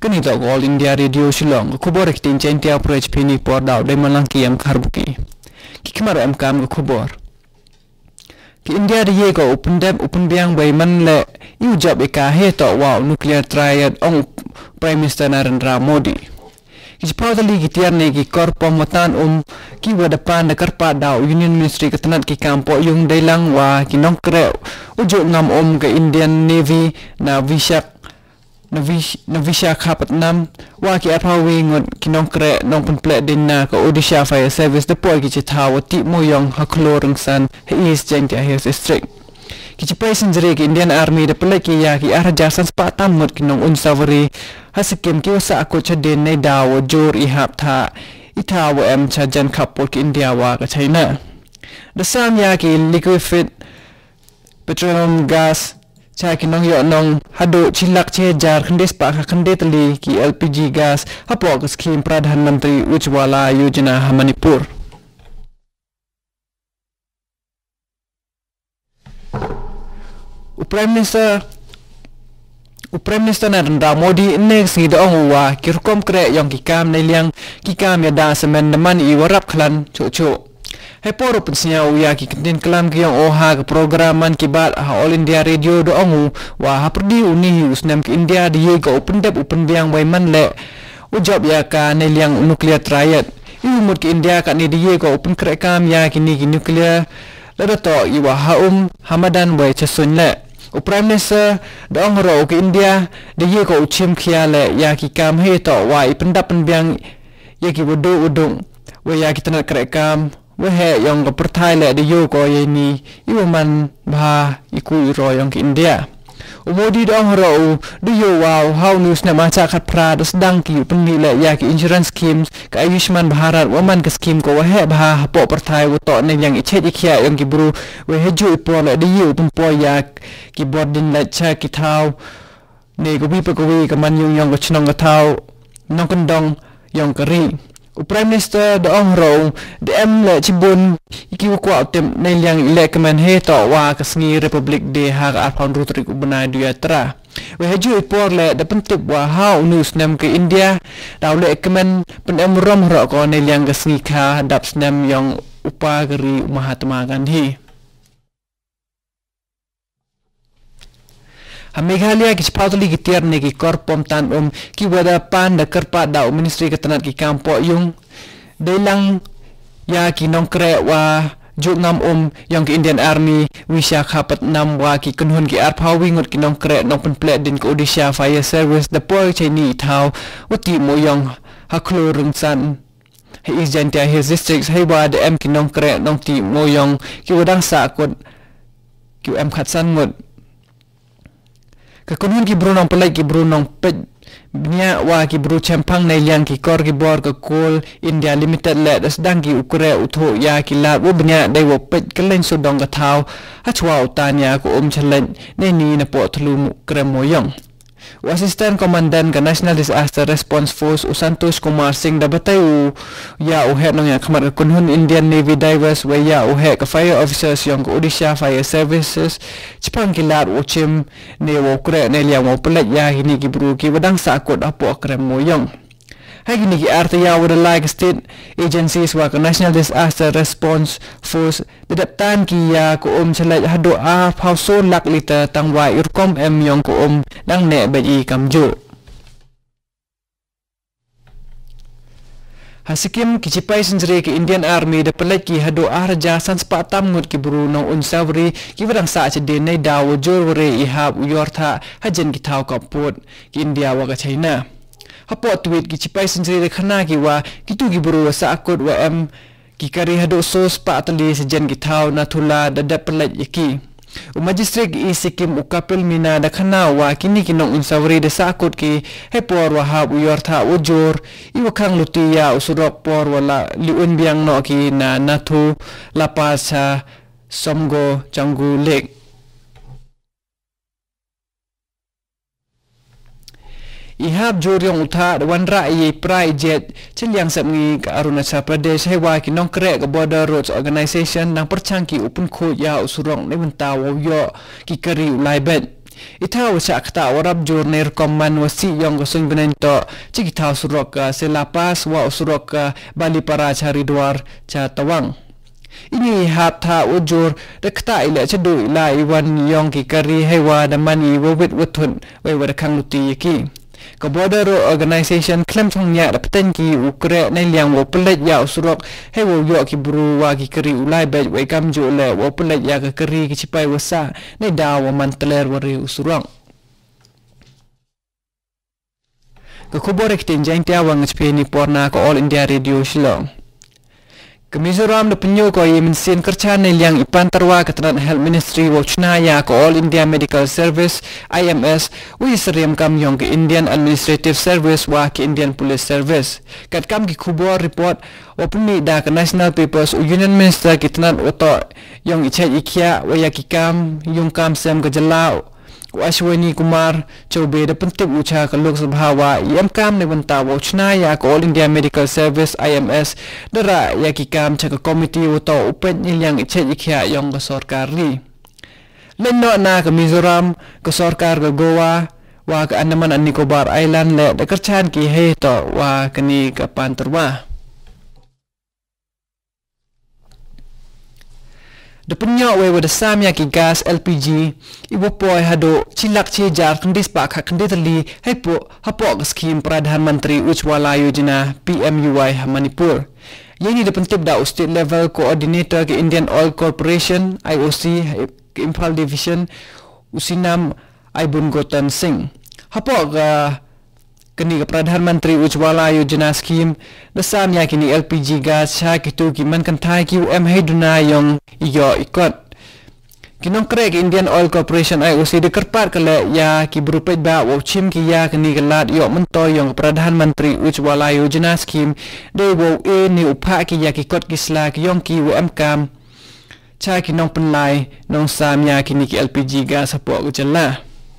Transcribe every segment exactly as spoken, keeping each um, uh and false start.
Kini tak All India Radio Shillong kubor kitin centia prech pini por dau dai malang ki am karbuki ki kemar am kam kubor ki India de ye ko open dam open biang bai man le yu job e ka he to wow nuclear triad ong Prime Minister Narendra Modi ki pautali ki tiar ne ki kor pamatan um ki wadapan de karpa dau Union Ministry ketanat ki kampo yung dailang wa ki nongkre ujo ngam om ke Indian Navy na Vishak na Visakhapatnam wa ki apawi ngot kinong kre nong penplek din na ka Odisha Fire Service deploy ki chitaw ti mo yong haklo rengsan he East Jangtia Hills District ki chipai sinjere ki Indian Army de pelek ki ya ki arja san spatam ngot kinong unsaveri hasikem ki wasa ko chaden nei dawo jor i hap tha itawo em chajan kapot ki India wa ka China the sam ya ki liquefied petroleum gas cha ki nong yo nong hado chilak che jar khandes pa khande tali ki L P G gas hapo ka scheme Pradhan Mantri Ujwala Yojana Manipur Prime Minister Prime Minister Narendra Modi next ni dong wa kirkom kre yong ki kam nei liang ki kam ya da semen man i warap khlan cho cho Heporo pensinya uya ki kentin kelam ki yang oha ke programan kibat ha All India Radio do ongu wa haperdi uni usnam ki India di ye ko open dep open biang bai man le ujob ya ka ne liang nuclear triad iu mut ki India ka ni di ye ko open krek kam ya ki ni ki nuclear le to i wa haum hamadan bai chasun le u Prime Minister do ong ro ki India di ye ko uchim khia le ya ki kam he to wa i pendap pen biang ye ki wodo wodong wa ya ki tanat krek kam Wehe yang ke pertai le de yo ko ye ni iu man ba iku ro yang ke India. Umodi dong ro de yo wow how news na macha khat pra dos dang ki penni le ya ki insurance schemes ka Ayushman Bharat waman ke scheme ko wehe ba po pertai wo to ne yang iche ikhia yang ki bru wehe ju po le de yo pun po ya ki bordin le cha ki thau ne ko bi pe ko wi ka man yung yang ko chnong ka thau nong kendong yang keri Prime Minister de ong ro de em le chibun iki kwa tem nei liang ile kemen he to wa kasngi Republic de ha ka apon rutrik ubna dia tra we haju ipor le de pentip wa how news nam ke India daw le kemen pen em rom ro ko nei liang kasngi kha dap snam yang upa geri Mahatma Gandhi Meghalaya ki pautali ki tiar ne ki korpom tan um ki wada pan da kerpa da ministry ketanat ki kampo yung delang ya ki nongkre wa jungam um yang ki Indian Army Visakhapatnam wa ki kunhun ki arpawi ngot ki nongkre nong penplek din ko Odisha Fire Service the boy chini thau uti mo yang haklo rungsan he East Jangtia Hills District he wa de em ki nongkre nong ti mo yang ki wadang sa kot ki em khatsan ngot Kekunun ki bro nong pelai ki bro nong pet nya wa ki bro champang nei liang ki kor ki bor ke Coal India Limited le das dang ki ukure utho ya ki la wo bnya dai wo pet kelen so dong ka thau ha chwa utanya ko om chalen nei ni na po thlu krem moyong Assistant Commandant ke National Disaster Response Force Usantosh Kumar Singh da batai ya uhe nong ya khamar kunhun Indian Navy divers we ya uhe ke fire officers yang ke Odisha Fire Services chipang kilat uchim ne wo kre ne liang wo pelet ya hini ki bru ki wadang sakot apo krem moyong hai gini ki artiya with the like state agencies wa ke National Disaster Response Force dedat tan ki ya ko om chalai hado a phau so lak liter tang wa irkom em yong ko om dang ne bai kamjo Hasikim ki chipai sinjre ki Indian Army de pelek ki hado arja san spatam ngut ki bru nong unsavri ki wadang sa chede nei dawo jorwre i hab uyortha hajen ki thau kapot ki India wa ka China Hapo tweet ki chipai sinjre khana ki wa ki tu ki bru sa akot wa em ki kari hado sos pa atali sejen ki thau na thula da da pelek yaki u magistrate i Sikkim u kapil mina da khana wa kini ki nong unsavri de sa akot ki hepor wa hab uyortha ujor i wa khang lutia usurok por wala liun biang no ki na nathu lapasa somgo changu lek Ihab joryong utha wan ra ye prai jet chen yang samngi ka Arunachal Pradesh he wa ki nong kre ka Border Roads Organization nang perchang ki upun kho ya usurong ne benta wo yo ki kari ulai bet Itaw sa kata warab jur ner komman wasi yang gosong benento cikitaw surok selapas wa surok bali para cari duar ca tawang. Ini hap tha ujur dekta ila cedu ila iwan yang ki kari hewa damani wawit wutun we wadakang luti yaki. Ka border organization claim thongnya dapten ki ukre nai liang wo pelet ya usurok he wo yo ki buru wa ki keri ulai bej we kam jo le wo pelet ya ka keri ki cipai wasa nai da wo mantler wari usurong ka khobor ek tin jain tia wang spe ni porna ko All India Radio Shillong ke Mizoram de penyo ko yemin sin kerja nai liang ipan terwa ke Tenan Health Ministry wo chna ya ko All India Medical Service I M S wi seriam kam yong ke Indian Administrative Service wa ke Indian Police Service kat kam ki khubor report opni da ke National Papers Union Minister ke Tenan oto yong ichai ikhya wa ya ki kam yong kam sem ke jelau Ashwini Kumar Chobe de pentip ucha ke Lok Sabha wa yam kam ne banta wo chna ya ko All India Medical Service I M S dara ya ki kam cha ke committee uto upen yang ichai ikhya yong ke sarkar ni lenno na ke Mizoram ke sarkar ke Goa wa ke Andaman and Nicobar Island le de kerchan ki he to wa keni ke panterwa de penyo we wada samya ki gas L P G ibo poi hado chilak che jar kandis pa kha kanditali hepo hapo scheme Pradhan Mantri Ujwala Yojana P M U Y Manipur yani de pentip da state level coordinator ke Indian Oil Corporation I O C ke Impal Division usinam Aibun Gotan Singh hapo ga kini ke Pradhan Mantri Ujwala Yojana scheme dasam ya kini L P G gas cha kitu ki man kan thai ki U M heduna yong iyo ikot kinong krek Indian Oil Corporation I O C de kerpat kale ya ki berupet ba wo chim ki ya kini gelat yo mento yong Pradhan Mantri Ujwala Yojana scheme de wo e ni upha ki ya ki kot ki sla ki yong ki U M kam cha kinong penlai nong sam ya kini ki L P G gas apo ko jela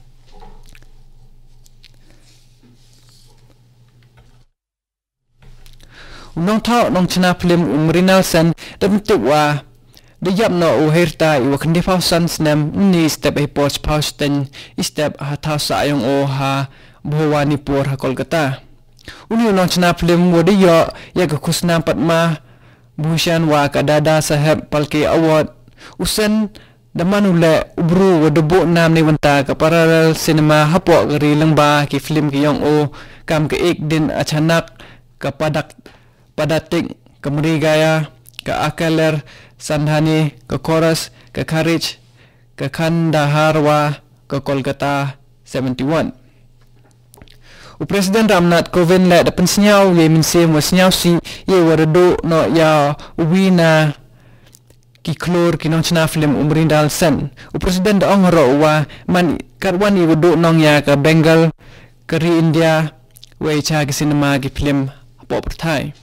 nong thau nong chna film umrinal san dem tiwa de yap no u herta i wa khndi phau san snem ni step e porch pausten step ha thau sa yong o ha bhowani por ha Kolkata uni nong chna film wo de yo ya ka khusna patma bhushan wa ka dada sahab palke award usen damanule ubru wo debu nam ni wanta ka parallel cinema hapo gari langba ki film ki yong o kam ke ek din achanak ka padak padatik ke Merigaya ke Akaler Sandhani ke Chorus ke Kharich ke Kandaharwa ke Kolkata seventy-one u Presiden Ramnath Kovind le dapat senyau ye min sem senyau si ye wardo no ya wina ki klor ki nong chna film umrindal sen u Presiden da ongro wa man karwan i wudu nong ya ke Bengal ke India we cha ke cinema ki film apo perthai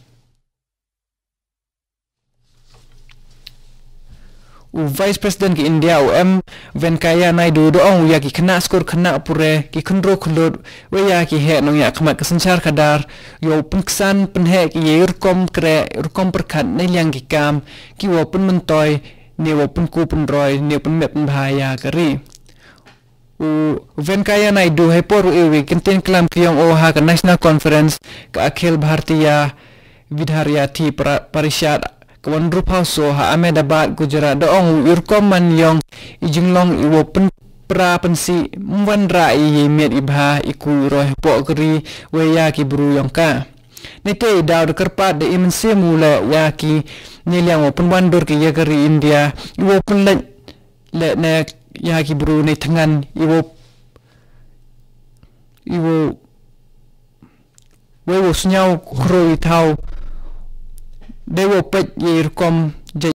u Vice President ki India U M Venkaya Naidu do ong ya ki kena skor kena pure ki kundro kulud we ya ki he nong ya khamat kesenchar kadar yo pengsan penhe ki yer kom kre kom perkhat nei liang ki kam ki wo pen mentoy ne wo pen ku pen roy ne pen met pen bahaya kari u Venkaya Naidu he por e kenten klam ki yong o ha ka National Conference ka Akhil Bharatiya Vidharyati Parishad kawan rupa so ha Ahmedabad Gujarat da ong yurkom man yong ijinglong iwo pen pra pensi mwan ra i met ibha iku roh po kri we ya ki bru yong ka nete daw de kerpat de imen se mula ya ki niliang pen wandur ki ya kri India iwo pen le le ne ya ki bru ne tangan iwo iwo we wo snyau kro i thau Dewo pet ye kom